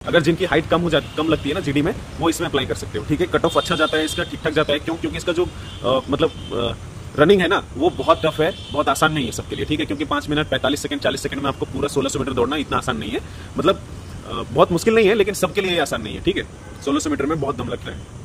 अगर जिनकी हाइट कम लगती है ना जीडी में, वो इसमें अप्लाई कर सकते हो, ठीक है। कट ऑफ अच्छा जाता है इसका, ठीक ठाक जाता है। क्यों? क्योंकि इसका जो रनिंग है ना वो बहुत टफ है, बहुत आसान नहीं है सबके लिए, ठीक है। क्योंकि 5 मिनट 45 सेकंड 40 सेकंड में आपको पूरा 1600 मीटर दौड़ना इतना आसान नहीं है, मतलब बहुत मुश्किल नहीं है, लेकिन सबके लिए आसान नहीं है, ठीक है। 1600 मीटर में बहुत दम लगता है।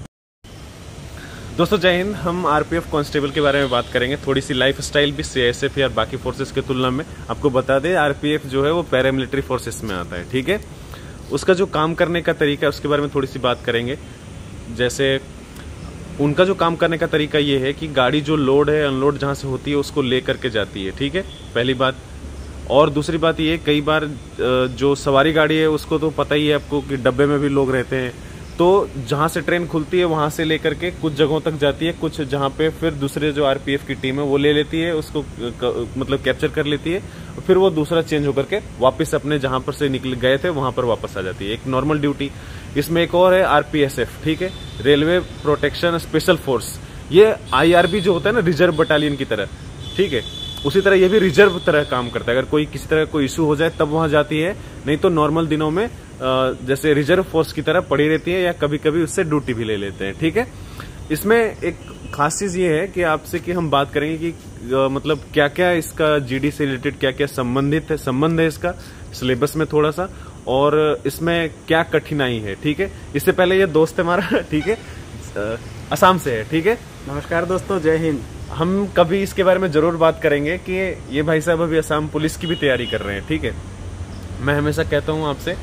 दोस्तों जय हिंद। हम आरपीएफ कांस्टेबल के बारे में बात करेंगे, थोड़ी सी लाइफ स्टाइल भी सीआईएसएफ या बाकी फोर्सेस के तुलना में। आपको बता दें आरपीएफ जो है वो पैरामिलिट्री फोर्सेस में आता है, ठीक है। उसका जो काम करने का तरीका है उसके बारे में थोड़ी सी बात करेंगे। जैसे उनका जो काम करने का तरीका ये है कि गाड़ी जो लोड है अनलोड जहाँ से होती है उसको ले करके जाती है, ठीक है, पहली बात। और दूसरी बात ये, कई बार जो सवारी गाड़ी है उसको तो पता ही है आपको कि डब्बे में भी लोग रहते हैं, तो जहाँ से ट्रेन खुलती है वहाँ से लेकर के कुछ जगहों तक जाती है, कुछ जहाँ पे फिर दूसरे जो आरपीएफ की टीम है वो ले लेती है, उसको मतलब कैप्चर कर लेती है, फिर वो दूसरा चेंज होकर के वापस अपने जहाँ पर से निकल गए थे वहाँ पर वापस आ जाती है। एक नॉर्मल ड्यूटी। इसमें एक और है आरपीएसएफ, ठीक है, रेलवे प्रोटेक्शन स्पेशल फोर्स। ये आईआरबी जो होता है ना, रिजर्व बटालियन की तरह, ठीक है, उसी तरह ये भी रिजर्व तरह काम करता है। अगर कोई किसी तरह कोई इशू हो जाए तब वहां जाती है, नहीं तो नॉर्मल दिनों में जैसे रिजर्व फोर्स की तरह पड़ी रहती है, या कभी कभी उससे ड्यूटी भी ले लेते हैं, ठीक है। इसमें एक खास चीज ये है कि आपसे कि हम बात करेंगे कि मतलब क्या क्या इसका जीडी से रिलेटेड क्या क्या संबंध है इसका सिलेबस में थोड़ा सा, और इसमें क्या कठिनाई है, ठीक है। इससे पहले ये दोस्त है हमारा, ठीक है, असम से है, ठीक है। नमस्कार दोस्तों, जय हिंद। हम कभी इसके बारे में जरूर बात करेंगे कि ये भाई साहब अभी असम पुलिस की भी तैयारी कर रहे हैं, ठीक है। मैं हमेशा कहता हूँ आपसे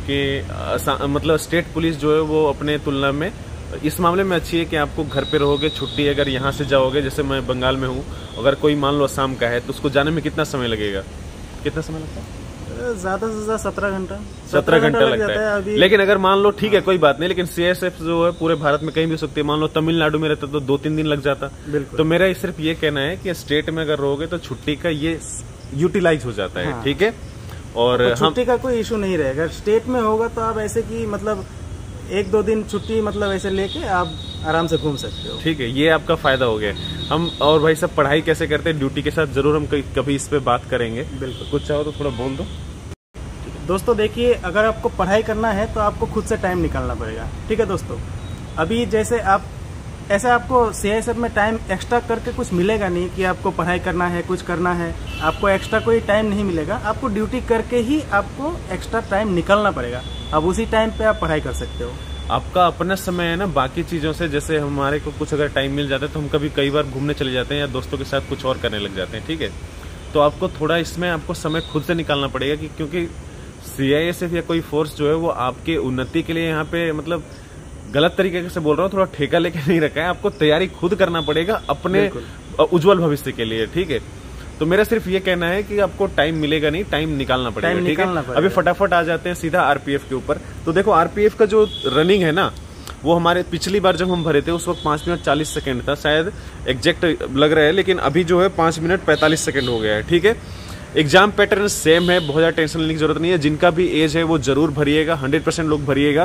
कि मतलब स्टेट पुलिस जो है वो अपने तुलना में इस मामले में अच्छी है कि आपको घर पे रहोगे, छुट्टी अगर यहाँ से जाओगे, जैसे मैं बंगाल में हूँ, अगर कोई मान लो असम का है तो उसको जाने में कितना समय लगेगा? कितना समय लगता है? ज्यादा से ज्यादा 17 घंटा 17 घंटा लगता है अभी। लेकिन अगर मान लो ठीक है कोई बात नहीं, लेकिन सीआईएसएफ जो है पूरे भारत में कहीं भी हो सकती है। मान लो तमिलनाडु में रहता तो 2-3 दिन लग जाता। बिल्कुल। तो मेरा सिर्फ ये कहना है कि स्टेट में अगर रहोगे तो छुट्टी का ये यूटिलाइज हो जाता है, ठीक है। और छुट्टी का कोई इशू नहीं रहेगा। स्टेट में होगा तो आप ऐसे कि मतलब 1-2 दिन छुट्टी मतलब ऐसे लेके आप आराम से घूम सकते हो, ठीक है। ये आपका फायदा हो गया। हम और भाई साहब पढ़ाई कैसे करते हैं ड्यूटी के साथ, जरूर हम कभी इस पे बात करेंगे। बिल्कुल। कुछ चाहो तो थोड़ा बोल दो। दोस्तों देखिए, अगर आपको पढ़ाई करना है तो आपको खुद से टाइम निकालना पड़ेगा, ठीक है दोस्तों। अभी जैसे आपको सीआईएसएफ में टाइम एक्स्ट्रा करके कुछ मिलेगा नहीं कि आपको पढ़ाई करना है, कुछ करना है, आपको एक्स्ट्रा कोई टाइम नहीं मिलेगा। आपको ड्यूटी करके ही आपको एक्स्ट्रा टाइम निकालना पड़ेगा। अब उसी टाइम पे आप पढ़ाई कर सकते हो। आपका अपना समय है ना, बाकी चीजों से जैसे हमारे को कुछ अगर टाइम मिल जाता है तो हम कई बार घूमने चले जाते हैं या दोस्तों के साथ कुछ और करने लग जाते हैं, ठीक है। तो आपको थोड़ा इसमें आपको समय खुद से निकालना पड़ेगा कि क्योंकि सीआईएसएफ या कोई फोर्स जो है वो आपके उन्नति के लिए यहाँ पे, मतलब गलत तरीके से बोल रहा हूँ, थोड़ा ठेका लेके नहीं रखा है। आपको तैयारी खुद करना पड़ेगा अपने उज्जवल भविष्य के लिए, ठीक है। तो मेरा सिर्फ ये कहना है कि आपको टाइम मिलेगा नहीं, टाइम निकालना पड़ेगा, ठीक है। अभी फटाफट आ जाते हैं सीधा आरपीएफ के ऊपर। तो देखो आरपीएफ का जो रनिंग है ना, वो हमारे पिछली बार जब हम भरे थे उस वक्त 5 मिनट 40 सेकंड था, शायद एग्जैक्ट लग रहा है, लेकिन अभी जो है 5 मिनट 45 सेकंड हो गया है, ठीक है। एग्जाम पैटर्न सेम है, बहुत ज्यादा टेंशन लेने की जरूरत नहीं है। जिनका भी एज है वो जरूर भरिएगा, 100% लोग भरिएगा।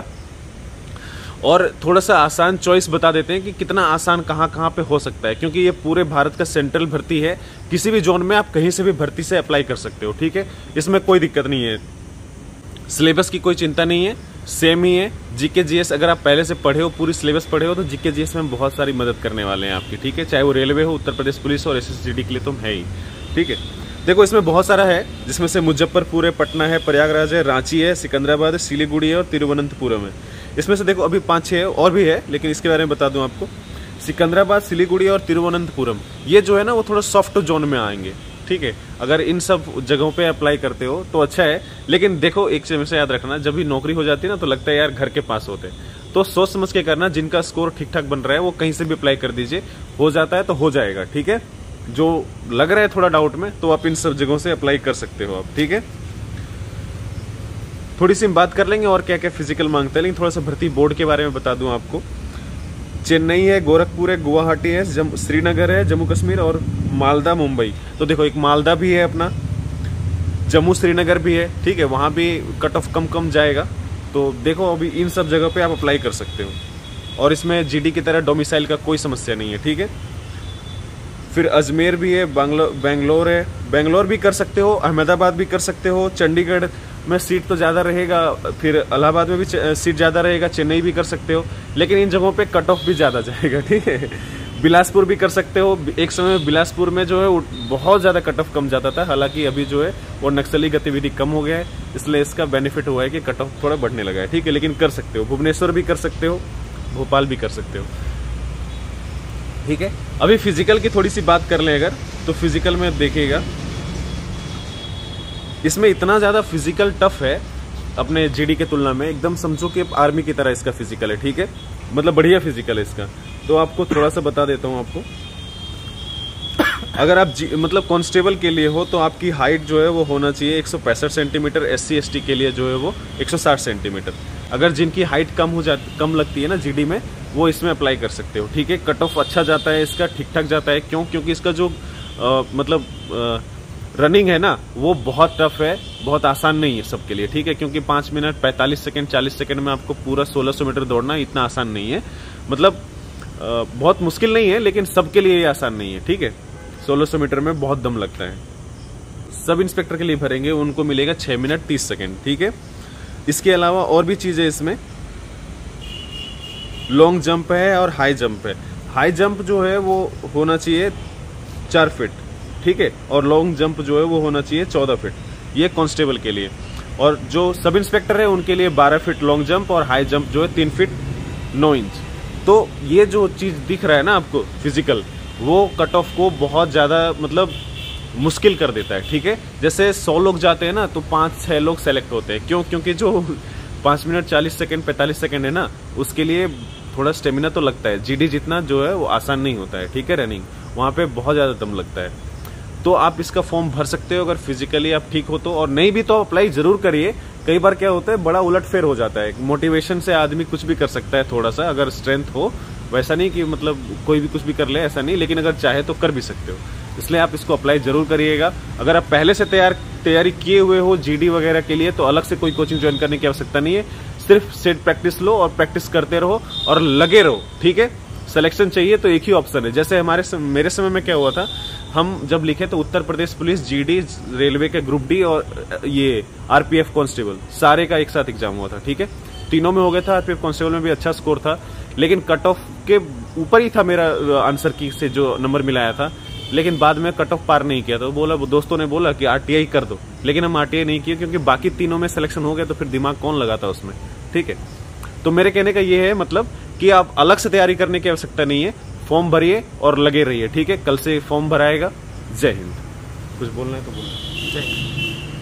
और थोड़ा सा आसान चॉइस बता देते हैं कि कितना आसान कहाँ पे हो सकता है, क्योंकि ये पूरे भारत का सेंट्रल भर्ती है। किसी भी जोन में आप कहीं से भी भर्ती से अप्लाई कर सकते हो, ठीक है। इसमें कोई दिक्कत नहीं है, सिलेबस की कोई चिंता नहीं है, सेम ही है। जीके जीएस अगर आप पहले से पढ़े हो, पूरी सिलेबस पढ़े हो, तो जीके जीएस में बहुत सारी मदद करने वाले हैं आपकी, ठीक है। चाहे वो रेलवे हो, उत्तर प्रदेश पुलिस और एसएसजीडी के लिए तो है ही, ठीक है। देखो इसमें बहुत सारा है, जिसमें से मुजफ्फरपुर है, पटना है, प्रयागराज है, रांची है, सिकंदराबाद है, सिलीगुड़ी है और तिरुवनंतपुरम है। इसमें से देखो अभी 5-6 और भी है, लेकिन इसके बारे में बता दूं आपको। सिकंदराबाद, सिलीगुड़ी और तिरुवनंतपुरम ये जो है ना वो थोड़ा सॉफ्ट जोन में आएंगे, ठीक है। अगर इन सब जगहों पे अप्लाई करते हो तो अच्छा है। लेकिन देखो एक चीज हमेशा याद रखना, जब भी नौकरी हो जाती है ना तो लगता है यार घर के पास होते, तो सोच समझ के करना। जिनका स्कोर ठीक ठाक बन रहा है वो कहीं से भी अप्लाई कर दीजिए, हो जाता है तो हो जाएगा, ठीक है। जो लग रहा है थोड़ा डाउट में, तो आप इन सब जगहों से अप्लाई कर सकते हो आप, ठीक है। थोड़ी सी हम बात कर लेंगे और क्या क्या फिजिकल मांगता है, लेकिन थोड़ा सा भर्ती बोर्ड के बारे में बता दूं आपको। चेन्नई है, गोरखपुर है, गुवाहाटी है, श्रीनगर है, जम्मू कश्मीर और मालदा मुंबई। तो देखो एक मालदा भी है अपना, जम्मू श्रीनगर भी है, ठीक है। वहां भी कट ऑफ कम जाएगा। तो देखो अभी इन सब जगह पे आप अप्लाई कर सकते हो, और इसमें जीडी की तरह डोमिसाइल का कोई समस्या नहीं है, ठीक है। फिर अजमेर भी है, बेंगलोर है, बेंगलोर भी कर सकते हो, अहमदाबाद भी कर सकते हो, चंडीगढ़ में सीट तो ज़्यादा रहेगा, फिर इलाहाबाद में भी सीट ज़्यादा रहेगा, चेन्नई भी कर सकते हो, लेकिन इन जगहों पे कट ऑफ भी ज़्यादा जाएगा, ठीक है। बिलासपुर भी कर सकते हो। एक समय बिलासपुर में जो है बहुत ज़्यादा कट ऑफ कम जाता था, हालांकि अभी जो है वो नक्सली गतिविधि कम हो गया है, इसलिए इसका बेनिफिट हुआ है कि कट ऑफ थोड़ा बढ़ने लगा है, ठीक है। लेकिन कर सकते हो, भुवनेश्वर भी कर सकते हो, भोपाल भी कर सकते हो, ठीक है। अभी फिजिकल की थोड़ी सी बात कर लें अगर, तो फिजिकल में देखिएगा इसमें इतना ज़्यादा फिजिकल टफ है अपने जीडी के तुलना में, एकदम समझो कि आर्मी की तरह इसका फिजिकल है, ठीक है। मतलब बढ़िया फिजिकल है इसका। तो आपको थोड़ा सा बता देता हूँ आपको, अगर आप मतलब कांस्टेबल के लिए हो तो आपकी हाइट जो है वो होना चाहिए 165 सेंटीमीटर, SC ST के लिए जो है वो 160 सेंटीमीटर। अगर जिनकी हाइट कम लगती है ना जीडी में, वो इसमें अप्लाई कर सकते हो, ठीक है। कट ऑफ अच्छा जाता है इसका, ठीक ठाक जाता है। क्यों? क्योंकि इसका जो मतलब रनिंग है ना वो बहुत टफ है, बहुत आसान नहीं है सबके लिए, ठीक है। क्योंकि 5 मिनट 45 सेकंड 40 सेकंड में आपको पूरा 1600 मीटर दौड़ना इतना आसान नहीं है, मतलब बहुत मुश्किल नहीं है, लेकिन सबके लिए ये आसान नहीं है, ठीक है। 1600 मीटर में बहुत दम लगता है। सब इंस्पेक्टर के लिए भरेंगे उनको मिलेगा 6 मिनट 30 सेकंड, ठीक है। इसके अलावा और भी चीजें इसमें, लॉन्ग जंप है और हाई जंप है। हाई जंप जो है वो होना चाहिए 4 फीट, ठीक है, और लॉन्ग जंप जो है वो होना चाहिए 14 फीट, ये कांस्टेबल के लिए। और जो सब इंस्पेक्टर है उनके लिए 12 फीट लॉन्ग जंप और हाई जंप जो है 3 फीट 9 इंच। तो ये जो चीज दिख रहा है ना आपको फिजिकल, वो कट ऑफ को बहुत ज्यादा मतलब मुश्किल कर देता है, ठीक है। जैसे 100 लोग जाते हैं ना तो 5-6 लोग सेलेक्ट होते हैं। क्यों? क्योंकि जो 5 मिनट 40 सेकंड 45 सेकंड है ना, उसके लिए थोड़ा स्टेमिना तो लगता है। जीडी जितना जो है वो आसान नहीं होता है, ठीक है। रनिंग वहां पे बहुत ज्यादा दम लगता है। तो आप इसका फॉर्म भर सकते हो अगर फिजिकली आप ठीक हो तो, और नहीं भी तो अप्लाई जरूर करिए। कई बार क्या होता है बड़ा उलटफेर हो जाता है, मोटिवेशन से आदमी कुछ भी कर सकता है थोड़ा सा, अगर स्ट्रेंथ हो। वैसा नहीं कि मतलब कोई भी कुछ भी कर ले, ऐसा नहीं, लेकिन अगर चाहे तो कर भी सकते हो। इसलिए आप इसको अप्लाई जरूर करिएगा। अगर आप पहले से तैयारी किए हुए हो जीडी वगैरह के लिए तो अलग से कोई कोचिंग ज्वाइन करने की आवश्यकता नहीं है। सिर्फ सेट प्रैक्टिस लो और प्रैक्टिस करते रहो और लगे रहो, ठीक है। सिलेक्शन चाहिए तो एक ही ऑप्शन है। जैसे मेरे समय में क्या हुआ था, हम जब लिखे तो Uttar Pradesh police, GD, railway के ग्रुप डी और ये आरपीएफ कांस्टेबल सारे का एक साथ एग्जाम हुआ था, ठीक है। तीनों में हो गया था। आरपीएफ कांस्टेबल में भी अच्छा स्कोर था, लेकिन कट ऑफ के ऊपर ही था मेरा आंसर की से जो नंबर मिलाया था, लेकिन बाद में कट ऑफ पार नहीं किया। तो दोस्तों ने बोला कि आरटीआई कर दो, लेकिन हम आरटीआई नहीं किए क्योंकि बाकी तीनों में सिलेक्शन हो गया, तो फिर दिमाग कौन लगाता उसमें, ठीक है। तो मेरे कहने का ये है मतलब कि आप अलग से तैयारी करने की आवश्यकता नहीं है, फॉर्म भरिए और लगे रहिए, ठीक है। कल से फॉर्म भराएगा। जय हिंद। कुछ बोलना है तो बोलना। जय हिंद।